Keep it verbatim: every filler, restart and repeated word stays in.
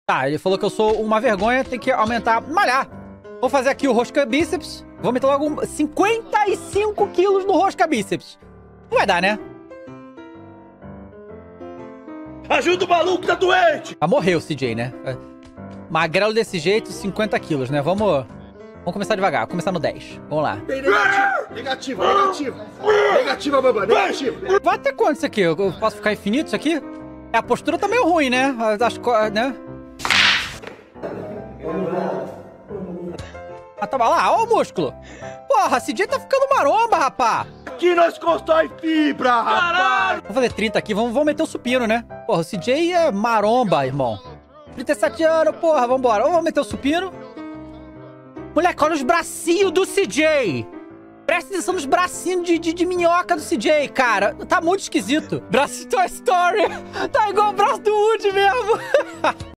Tá, ele falou que eu sou uma vergonha, tem que aumentar, malhar. Vou fazer aqui o rosca bíceps. Vou meter logo cinquenta e cinco quilos no rosca bíceps. Não vai dar, né? Ajuda o maluco, tá doente! Ah, morreu o C J, né? Magrelo desse jeito, cinquenta quilos, né? Vamos, vamos começar devagar. Vamos começar no dez. Vamos lá. Negativo, negativo, negativo. Negativa, baba, negativo. Vai até quanto isso aqui? Eu eu posso ficar infinito isso aqui? É, a postura tá meio ruim, né? As co- né? Ah, tá lá, ó o músculo. Porra, C J tá ficando maromba, rapá. Aqui nós constrói fibra, rapaz! Vamos fazer trinta aqui, vamos, vamos meter o supino, né? Porra, o C J é maromba, irmão. trinta e sete anos, porra, vambora. Vamos meter o supino. Moleque, olha os bracinhos do C J. Presta atenção nos bracinhos de, de, de minhoca do C J, cara. Tá muito esquisito. Braço de Toy Story. Tá igual o braço do Woody mesmo.